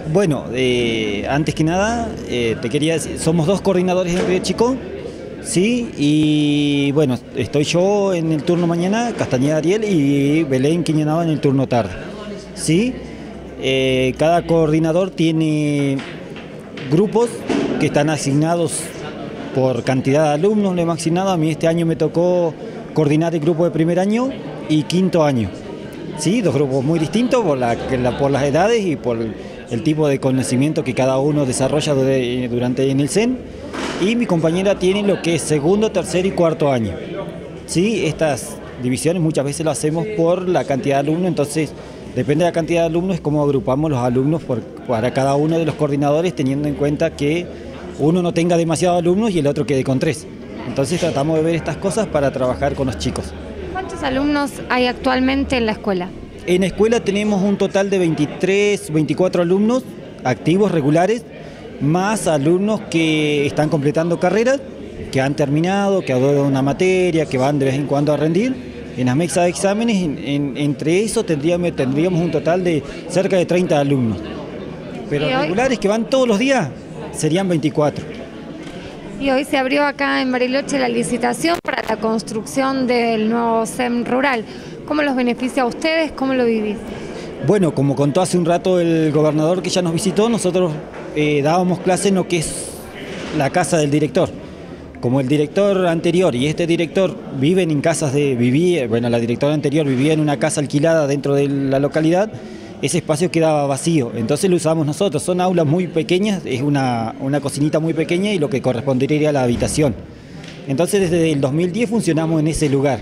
Bueno, antes que nada, te quería decir, somos dos coordinadores en Río Chico, sí, y bueno, estoy yo en el turno mañana, Castañeda Ariel, y Belén Quiñonaba en el turno tarde, sí. Cada coordinador tiene grupos que están asignados por cantidad de alumnos, le hemos asignado. A mí este año me tocó coordinar el grupo de primer año y quinto año. Sí, dos grupos muy distintos por las edades y por el tipo de conocimiento que cada uno desarrolla durante en el CEN. Y mi compañera tiene lo que es segundo, tercer y cuarto año. Sí, estas divisiones muchas veces lo hacemos por la cantidad de alumnos, entonces depende de la cantidad de alumnos, es como agrupamos los alumnos para cada uno de los coordinadores, teniendo en cuenta que uno no tenga demasiados alumnos y el otro quede con 3. Entonces tratamos de ver estas cosas para trabajar con los chicos. ¿Cuántos alumnos hay actualmente en la escuela? En la escuela tenemos un total de 23, 24 alumnos activos, regulares, más alumnos que están completando carreras, que han terminado, que adoran una materia, que van de vez en cuando a rendir. En las mesas de exámenes, entre eso tendríamos un total de cerca de 30 alumnos. Pero regulares que van todos los días serían 24. Y hoy se abrió acá en Bariloche la licitación para la construcción del nuevo CEM rural. ¿Cómo los beneficia a ustedes? ¿Cómo lo vivís? Bueno, como contó hace un rato el gobernador que ya nos visitó, nosotros dábamos clase en lo que es la casa del director. Como el director anterior y este director viven en casas la directora anterior vivía en una casa alquilada dentro de la localidad, ese espacio quedaba vacío, entonces lo usamos nosotros. Son aulas muy pequeñas, es una cocinita muy pequeña y lo que correspondería a la habitación. Entonces desde el 2010 funcionamos en ese lugar.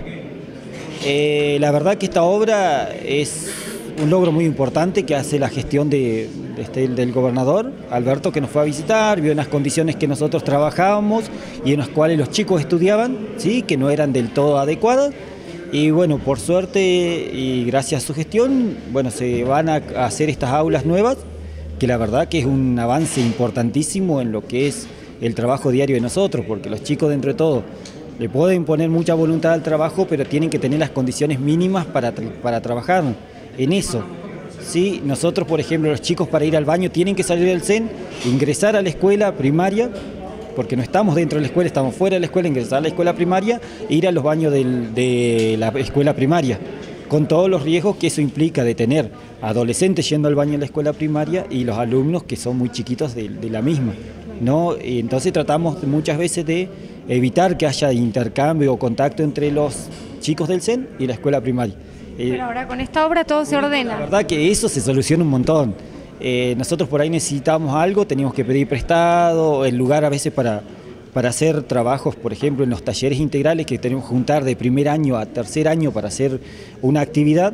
La verdad que esta obra es un logro muy importante que hace la gestión del gobernador Alberto, que nos fue a visitar, vio las condiciones que nosotros trabajábamos y en las cuales los chicos estudiaban, ¿sí? Que no eran del todo adecuadas. Y bueno, por suerte y gracias a su gestión, bueno, se van a hacer estas aulas nuevas, que la verdad que es un avance importantísimo en lo que es el trabajo diario de nosotros, porque los chicos dentro de todo le pueden poner mucha voluntad al trabajo, pero tienen que tener las condiciones mínimas para trabajar en eso. Sí, nosotros, por ejemplo, los chicos para ir al baño tienen que salir del CEN, ingresar a la escuela primaria, porque no estamos dentro de la escuela, estamos fuera de la escuela, ingresar a la escuela primaria e ir a los baños de la escuela primaria, con todos los riesgos que eso implica de tener adolescentes yendo al baño de la escuela primaria y los alumnos que son muy chiquitos de la misma, ¿no? Y entonces tratamos muchas veces de evitar que haya intercambio o contacto entre los chicos del CEN y la escuela primaria. Pero ahora con esta obra todo se ordena. La verdad que eso se soluciona un montón. Nosotros por ahí necesitábamos algo, teníamos que pedir prestado, el lugar a veces para hacer trabajos, por ejemplo, en los talleres integrales que tenemos que juntar de primer año a tercer año para hacer una actividad.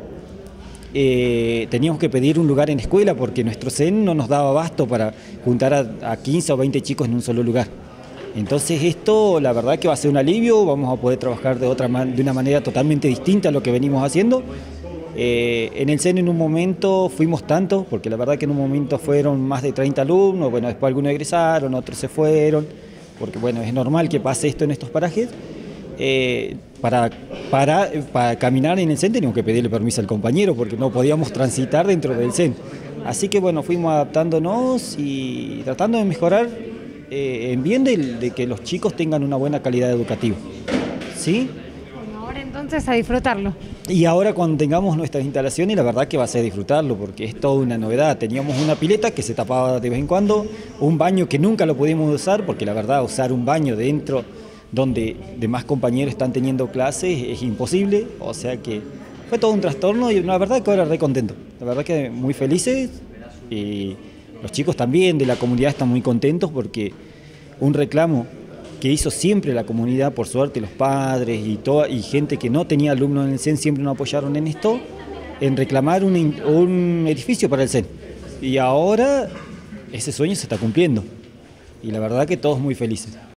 Teníamos que pedir un lugar en escuela porque nuestro CEN no nos daba abasto para juntar a 15 o 20 chicos en un solo lugar. Entonces esto la verdad que va a ser un alivio, vamos a poder trabajar de una manera totalmente distinta a lo que venimos haciendo. En el CEN en un momento fuimos tantos, porque la verdad que en un momento fueron más de 30 alumnos, bueno, después algunos egresaron, otros se fueron, porque bueno, es normal que pase esto en estos parajes. Para caminar en el CEN teníamos que pedirle permiso al compañero, porque no podíamos transitar dentro del CEN. Así que bueno, fuimos adaptándonos y tratando de mejorar en bien de que los chicos tengan una buena calidad educativa. ¿Sí? Bueno, ahora entonces a disfrutarlo. Y ahora cuando tengamos nuestras instalaciones, la verdad que va a ser disfrutarlo, porque es toda una novedad. Teníamos una pileta que se tapaba de vez en cuando, un baño que nunca lo pudimos usar, porque la verdad usar un baño dentro donde demás compañeros están teniendo clases es imposible, o sea que fue todo un trastorno y la verdad que ahora re contento. La verdad que muy felices y los chicos también de la comunidad están muy contentos porque un reclamo que hizo siempre la comunidad, por suerte los padres y gente que no tenía alumnos en el CEN siempre nos apoyaron en esto, en reclamar un edificio para el CEN. Y ahora ese sueño se está cumpliendo y la verdad que todos muy felices.